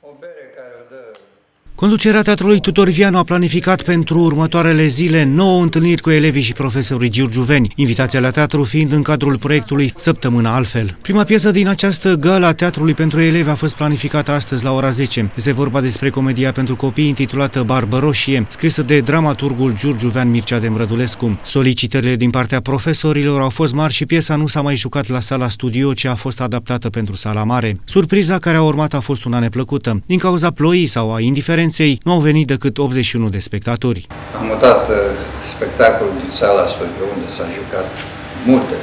O bere care o dă... Conducerea Teatrului Tudor Vianu a planificat pentru următoarele zile 9 întâlniri cu elevii și profesorii giurgiuveni, invitația la teatru fiind în cadrul proiectului Săptămâna Altfel. Prima piesă din această gală a Teatrului pentru elevi a fost planificată astăzi la ora 10. Este vorba despre comedia pentru copii intitulată Barbă Roșie, scrisă de dramaturgul giurgiuvean Mircea Demrădulescu. Solicitările din partea profesorilor au fost mari și piesa nu s-a mai jucat la sala studio, ci a fost adaptată pentru sala mare. Surpriza care a urmat a fost una neplăcută. Din cauza ploii sau a indiferenței, nu au venit decât 81 de spectatori. Am mutat spectacolul din sala studio, unde s-a jucat multe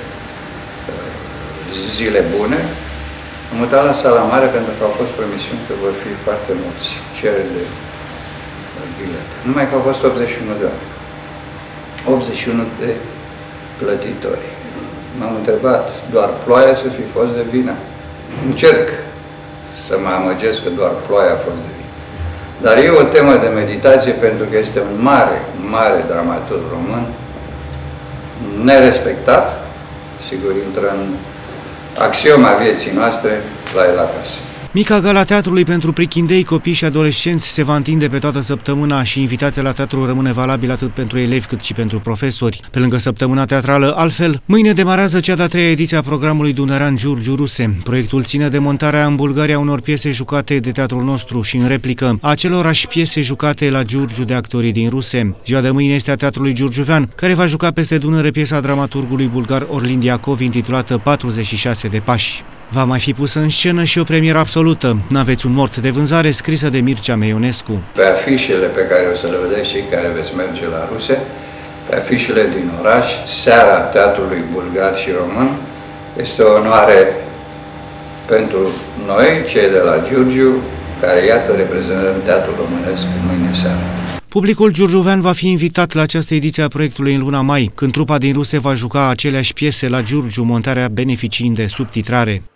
zile bune. Am mutat la sala mare pentru că au fost promisiuni că vor fi foarte mulți cereri de bilete. Numai că au fost 81 de oameni. 81 de plătitori. M-am întrebat, doar ploaia să fi fost de vină? Încerc să mă amăgesc că doar ploaia a fost de vină. Dar e o temă de meditație pentru că este un mare dramaturg român, nerespectat, sigur intră în axioma vieții noastre, la el acasă. Mica gala Teatrului pentru prichindei, copii și adolescenți se va întinde pe toată săptămâna și invitația la teatru rămâne valabilă atât pentru elevi cât și pentru profesori. Pe lângă săptămâna teatrală, altfel, mâine demarează cea de-a treia ediție a programului Dunărean Giurgiu Ruse. Proiectul ține de montarea în Bulgaria unor piese jucate de teatrul nostru și în replică a acelorași piese jucate la Giurgiu de actorii din Ruse. Ziua de mâine este a Teatrului Giurgiuvean, care va juca peste Dunăre piesa dramaturgului bulgar Orlin Diacov intitulată 46 de pași. Va mai fi pusă în scenă și o premieră absolută, N-aveți un mort de vânzare, scrisă de Mircea Meionescu. Pe afișele pe care o să le vedeți cei care veți merge la Ruse, pe afișele din oraș, seara Teatrului Bulgar și Român, este o onoare pentru noi, cei de la Giurgiu, care, iată, reprezentăm teatrul românesc mâine seara. Publicul giurgiuvean va fi invitat la această ediție a proiectului în luna mai, când trupa din Ruse va juca aceleași piese la Giurgiu, montarea beneficiind de subtitrare.